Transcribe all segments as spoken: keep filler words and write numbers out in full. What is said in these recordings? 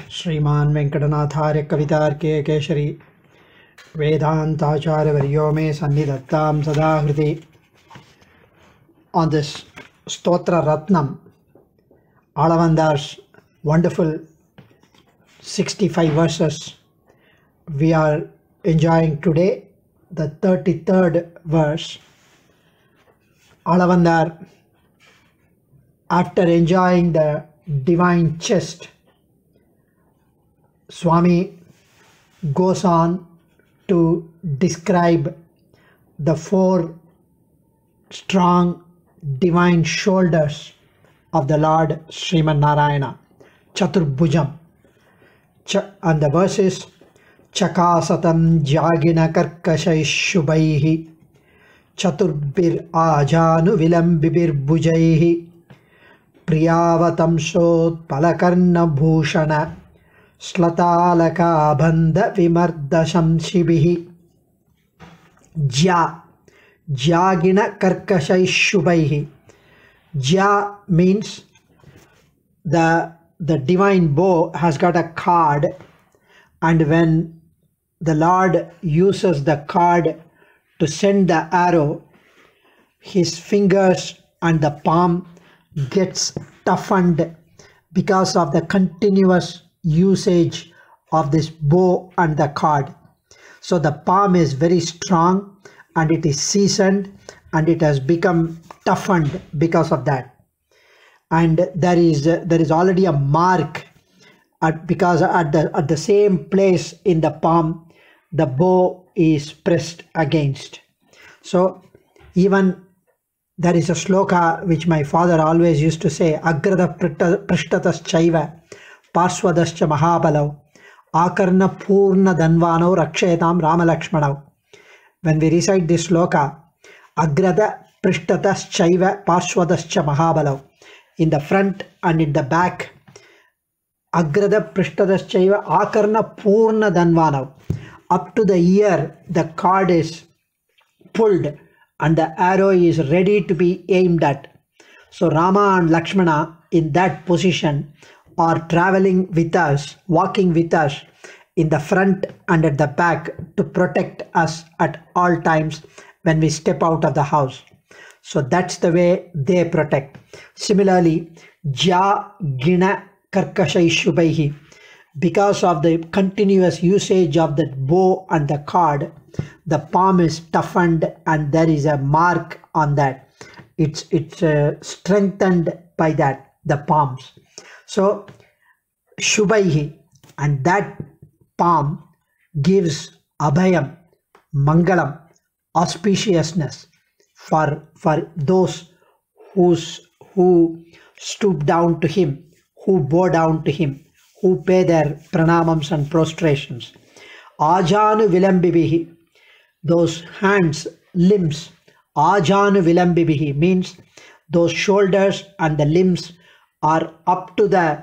श्रीमान वेंकटनाथार्य कवितार्के केशरी वेदांताचार्यवर्यो मे सन्निधत्तां सदा हृदि. On this Stotra Ratnam, Alavandar's wonderful sixty-five verses, we are enjoying today the thirty-third verse. Alavandar, after enjoying the divine chest, Swami goes on to describe the four strong divine shoulders of the Lord Sriman Narayana, Chaturbhujam. Ch and the verses, Chakasatam Jagina Karkashai Shubhaihi Chaturbir Ajanu Vilambibir Bhujaihi Priyavatam Shot Palakarna Bhushana Slatalaka Bandha Vimardasham Shibihi Jya Jagina Karkashai Shubhaihi. Jya means the, the divine bow has got a card, and when the Lord uses the card to send the arrow, his fingers and the palm gets toughened because of the continuous usage of this bow and the card. So the palm is very strong and it is seasoned and it has become toughened because of that. And there is uh, there is already a mark at, because at the at the same place in the palm the bow is pressed against. So even there is a sloka which my father always used to say, Agrada Prishtatas Chaiva Parswadascha Mahabalav Akarna Purna Danvano Rakshetam Rama Lakshmanav. When we recite this sloka, Agrada Prishtatas Chaiva Parswadascha Mahabalav, in the front and in the back, Agrada Prishtatas Chaiva Akarna Purna Danvanav, up to the ear the card is pulled and the arrow is ready to be aimed at. So Rama and Lakshmana in that position are traveling with us, walking with us in the front and at the back to protect us at all times when we step out of the house. So that's the way they protect. Similarly, Ja Gina Karkashai Shubhaihi, because of the continuous usage of the bow and the card, the palm is toughened and there is a mark on that. It's, it's uh, strengthened by that, the palms. So Shubhaihi, and that palm gives Abhayam, Mangalam, auspiciousness for, for those who's, who stoop down to him, who bow down to him, who pay their pranamams and prostrations. Ajanu Vilambibihi, those hands, limbs. Ajanu Vilambibihi means those shoulders and the limbs are up to the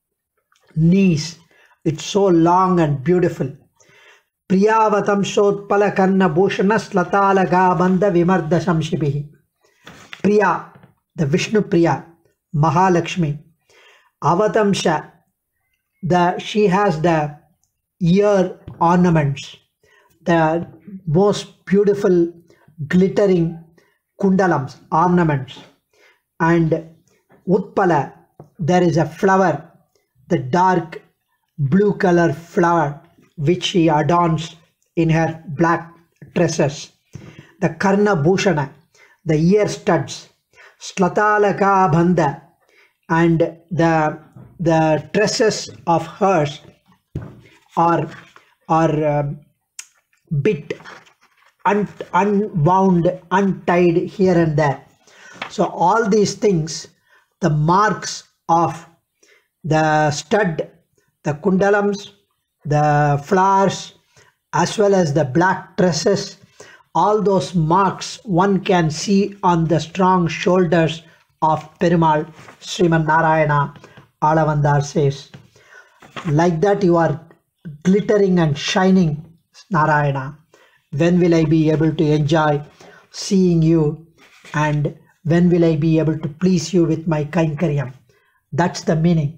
knees. It's so long and beautiful. Priyavatam Shodpala Karna Bhushana Slatalaga Bandha Vimardasham Shibihi. Priya, the Vishnu Priya, Mahalakshmi. Avatamsha, the she has the ear ornaments, the most beautiful glittering kundalams, ornaments. And Utpala, there is a flower, the dark blue color flower which she adorns in her black tresses. The Karna Bhushana, the ear studs, Slatalaka Bandha, and the, the tresses of hers are, are um, bit un, unwound, untied here and there. So all these things, the marks of the stud, the kundalams, the flowers, as well as the black tresses, all those marks one can see on the strong shoulders of Perumal. Sriman Narayana, Alavandar says, like that you are glittering and shining, Narayana. When will I be able to enjoy seeing you, and when will I be able to please you with my Kainkaryam? That's the meaning.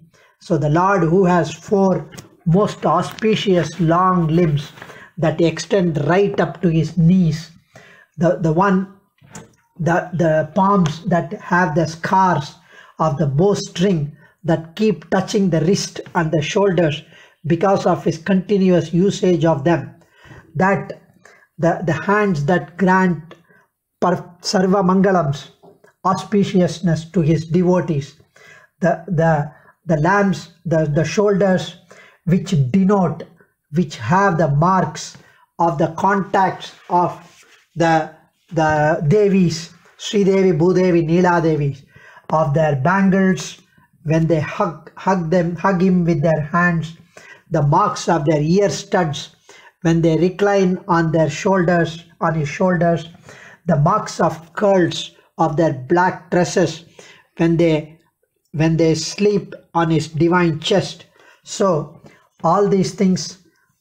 So the Lord who has four most auspicious long limbs that extend right up to his knees, the, the one, the, the palms that have the scars of the bowstring that keep touching the wrist and the shoulders because of his continuous usage of them, that the, the hands that grant par sarva mangalams, auspiciousness to his devotees, the, the, the lambs, the, the shoulders which denote, which have the marks of the contacts of the, the Devis, Sri Devi, Bhudevi, Neela Devi, of their bangles when they hug, hug them, hug him with their hands, the marks of their ear studs when they recline on their shoulders, on his shoulders, the marks of curls of their black tresses when they when they sleep on his divine chest. So all these things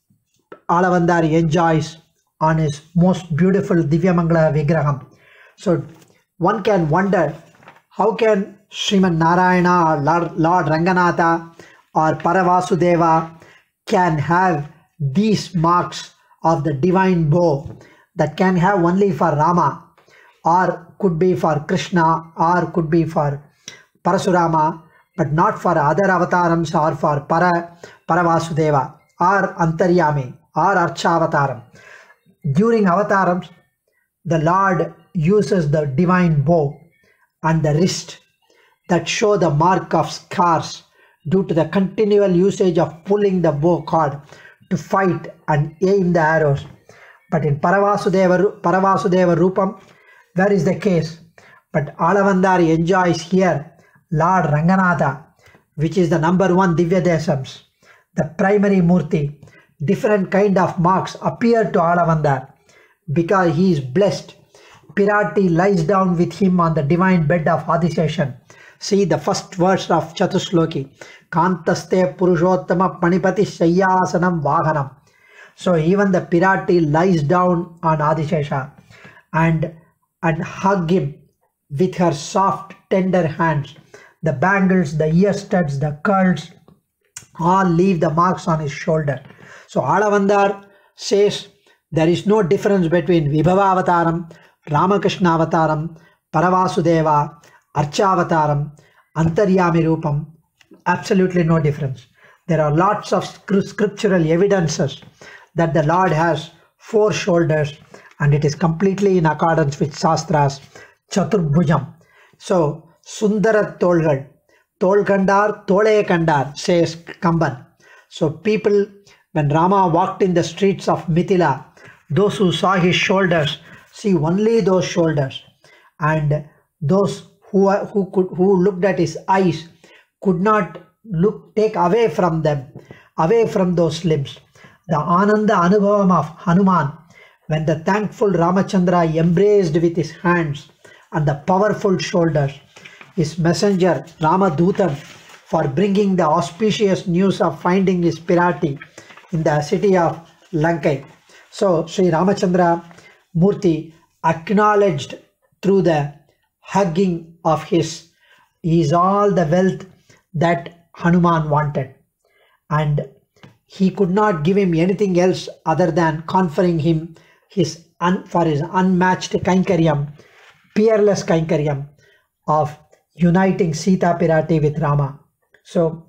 Alavandari enjoys on his most beautiful Divyamangala Vigraham. So one can wonder, how can Sriman Narayana or Lord, Lord Ranganatha or Paravasudeva can have these marks of the divine bow that can have only for Rama, or could be for Krishna, or could be for Parasurama, but not for other avatarams or for Para, Paravasudeva or Antaryami or Archavataram. During avatarams, the Lord uses the divine bow and the wrist that show the mark of scars due to the continual usage of pulling the bow cord to fight and aim the arrows. But in Paravasudeva, Paravasudeva Rupam, where is the case? But Alavandari enjoys here Lord Ranganatha, which is the number one Divya Desams, the primary Murti. Different kind of marks appear to Alavandar because he is blessed. Pirati lies down with him on the divine bed of Adiseshan. See the first verse of Chatusloki. Kantaste Purushottama Panipati Shayyasanam Vahanam. So even the Pirati lies down on Adisesha and, and hug him with her soft, tender hands. The bangles, the ear studs, the curls, all leave the marks on his shoulder. So Alavandar says there is no difference between Vibhava Avataram, Ramakrishna Avataram, Paravasudeva, Archavataram, Antaryami Rupam. Absolutely no difference. There are lots of scriptural evidences that the Lord has four shoulders, and it is completely in accordance with Shastras, Chaturbhujam. So Sundara Tolgal, Tolkandar, Tole Kandar, says Kamban. So people, when Rama walked in the streets of Mithila, those who saw his shoulders see only those shoulders, and those who who could who looked at his eyes could not look take away from them, away from those limbs. The Ananda Anubhavam of Hanuman, when the thankful Ramachandra embraced with his hands and the powerful shoulders his messenger Ramadutan for bringing the auspicious news of finding his Pirati in the city of Lankai. So Sri Ramachandra Murti acknowledged through the hugging of his, he is all the wealth that Hanuman wanted, and he could not give him anything else other than conferring him his un, for his unmatched Kainkaryam, peerless Kainkaryam of uniting Sita Pirati with Rama. So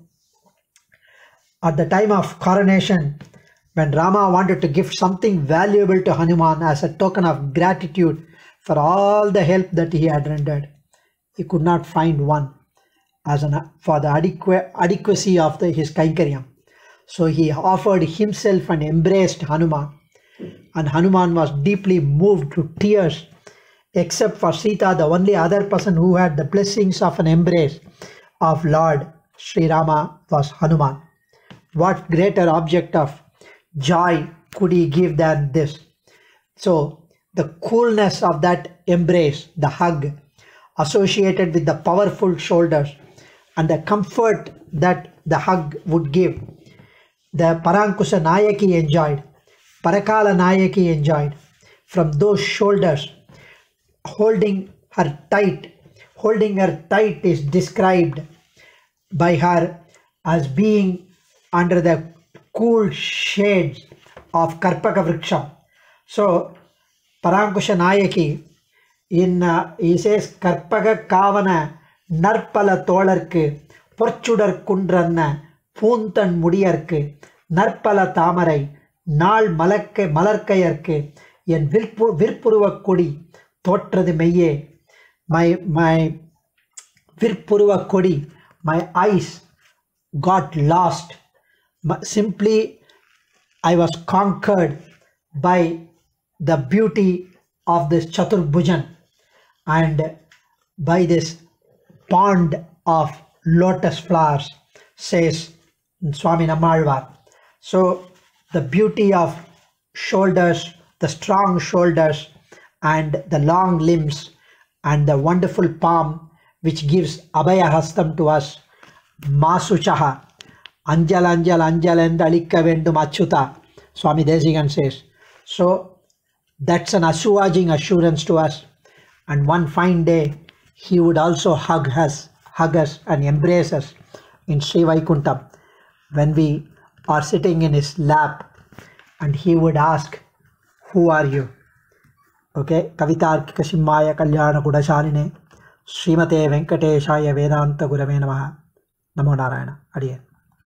at the time of coronation, when Rama wanted to give something valuable to Hanuman as a token of gratitude for all the help that he had rendered, he could not find one as an, for the adequ adequacy of the, his Kainkaryam. So he offered himself and embraced Hanuman, and Hanuman was deeply moved to tears. Except for Sita, the only other person who had the blessings of an embrace of Lord Sri Rama was Hanuman. What greater object of joy could he give than this? So the coolness of that embrace, the hug, associated with the powerful shoulders, and the comfort that the hug would give, the Parankusa Nayaki enjoyed, Parakala Nayaki enjoyed from those shoulders. Holding her tight, holding her tight is described by her as being under the cool shades of Karpaka Vriksham. So Parankusha Nayaki, in uh, he says Karpaka Kavana Narpala Tolarku Porchudar Kundranna Puntan Mudiyarku Narpala Tamarai Nal Malakke Malarkayarku Yen Virpuruva Kodi Thotradu Meye. My my Virpuruva Kodi, my eyes got lost. Simply I was conquered by the beauty of this Chaturbhujan and by this pond of lotus flowers, says Swami Nammalvar. So the beauty of shoulders, the strong shoulders and the long limbs and the wonderful palm which gives Abhaya Hastam to us, Masuchaha, Anjal Anjal Anjal and Alika Vendum Achyuta, Swami Desikan says. So that's an assuaging assurance to us. And one fine day, he would also hug us, hug us and embrace us in Sri Vaikuntham when we are sitting in his lap, and he would ask, who are you? Okay, Kavitarkika Simmaya Kalyana Gudashaline Srimate Venkateshaya Vedanta Gurave Namaha. Namo Narayana. Adiye.